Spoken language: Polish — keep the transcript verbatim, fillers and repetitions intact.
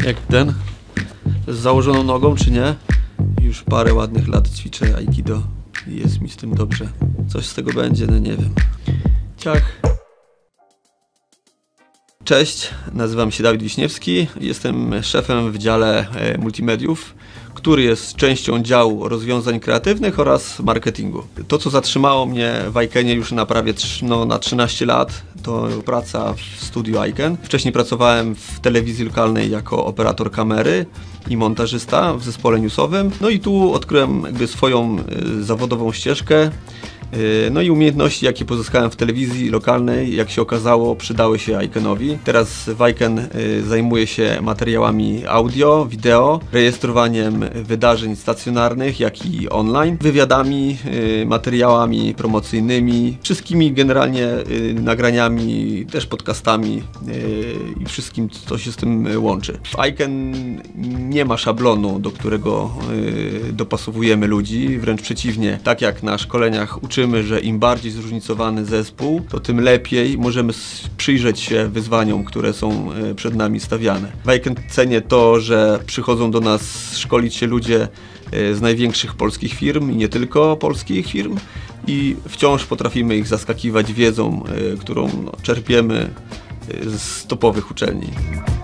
Jak ten? Z założoną nogą, czy nie? Już parę ładnych lat ćwiczę aikido i jest mi z tym dobrze. Coś z tego będzie, no nie wiem. Ciach. Cześć, nazywam się Dawid Wiśniewski. Jestem szefem w dziale multimediów, który jest częścią działu rozwiązań kreatywnych oraz marketingu. To, co zatrzymało mnie w Ikenie już na prawie no, na trzynaście lat, to praca w studiu Iken. Wcześniej pracowałem w telewizji lokalnej jako operator kamery i montażysta w zespole newsowym. No i tu odkryłem jakby swoją y, zawodową ścieżkę. No i umiejętności, jakie pozyskałem w telewizji lokalnej, jak się okazało, przydały się Ikenowi. Teraz w Iken zajmuję się materiałami audio, wideo, rejestrowaniem wydarzeń stacjonarnych, jak i online, wywiadami, materiałami promocyjnymi, wszystkimi generalnie nagraniami, też podcastami i wszystkim, co się z tym łączy. W Iken nie ma szablonu, do którego dopasowujemy ludzi, wręcz przeciwnie, tak jak na szkoleniach uczymy, że im bardziej zróżnicowany zespół, to tym lepiej możemy przyjrzeć się wyzwaniom, które są przed nami stawiane. W Iken cenię to, że przychodzą do nas szkolić się ludzie z największych polskich firm i nie tylko polskich firm i wciąż potrafimy ich zaskakiwać wiedzą, którą no, czerpiemy z topowych uczelni.